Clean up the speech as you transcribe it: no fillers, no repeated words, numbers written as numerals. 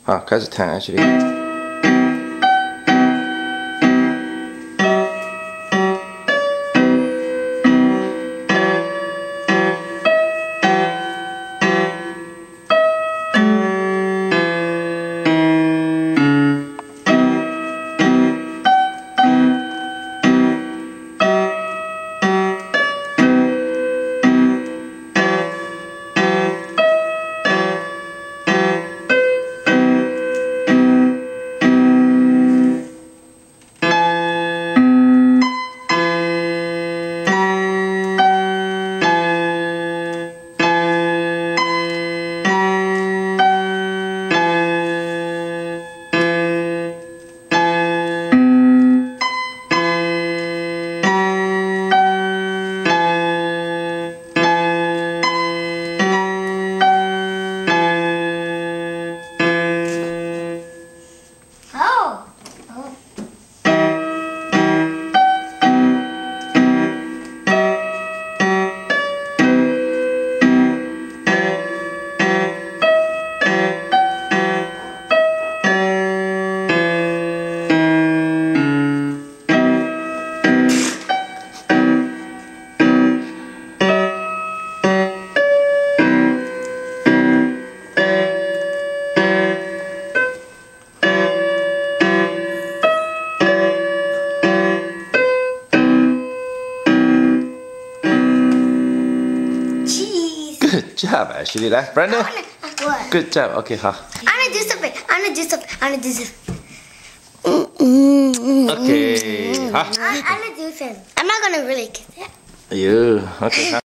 好，开始弹 Ashley。Good job, Ashley. 来 ，Brandon. What? Good job. OK， 好。 I'm gonna do something. I'm gonna do something. I'm gonna do something. OK， 好。 I'm gonna do something. I'm not gonna really kiss it. 哎呦，OK，好。